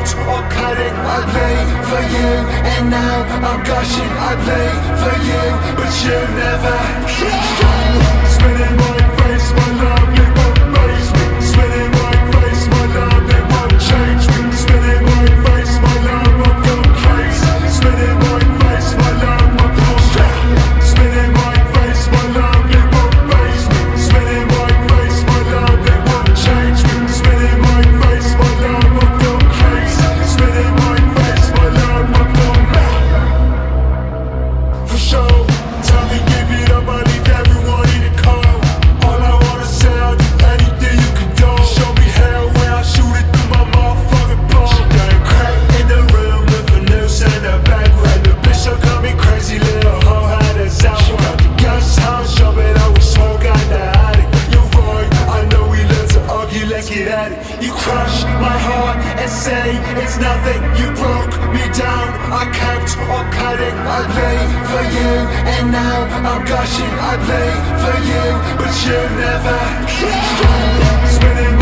kept on cutting. I played for you, and now I'm gushing. I played for you, but you never. Spinning my face, my love, it won't faze me. Spinning my face, my love, it won't change me. Spinning my face, my love, I'm going crazy. Spinning my face, my love, I'm going straight. Spinning my face, my love, it won't faze me. Spinning my face, my love, it won't change me. Spinning my face, my love, I'm going crazy. Spinning my face, my love, I'm going mad. For sure, tell me give it up, I leave everyone in the cold. All I wanna say, I'll do anything you can do. Show me hell when I shoot it through my motherfucking bone. She got a crack in the room with a noose and a bag. And the bitch so got me crazy, little hoe had us out. She got the gas house, jumping out with smoke out the attic. You're right, I know we learn to argue, let's get at it. You crush my heart and say it's nothing. You broke me down, I kept on cutting. I played for you, and now I'm gushing. I played for you, but you never. Spinning